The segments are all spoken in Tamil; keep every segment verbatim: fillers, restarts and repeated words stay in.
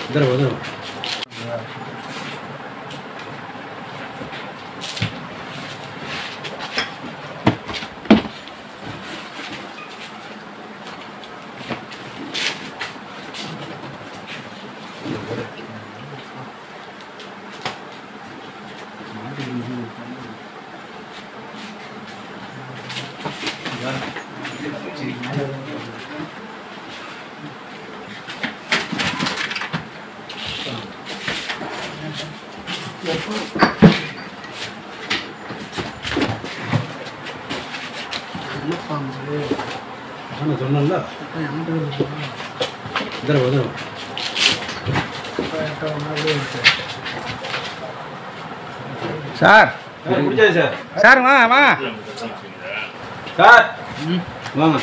வந்துடும் வந்துடும். சொன்னல வந்துடும் வந்துடும். Sir பிடிச்சாது sir. சார் வா வா சார் வாங்க.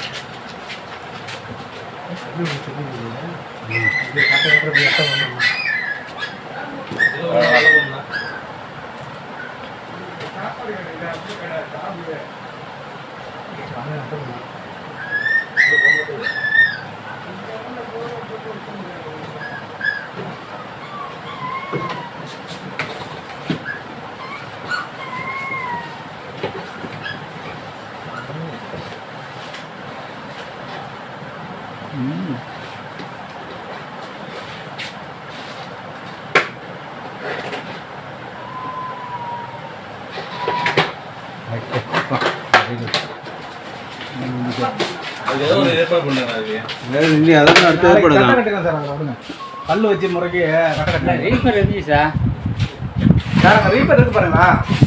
கல்லு வச்சு முறைக்கு ரீப்பர் இருந்துச்சு சார். சார் ரீப்பர் இருக்கு பாருங்களா.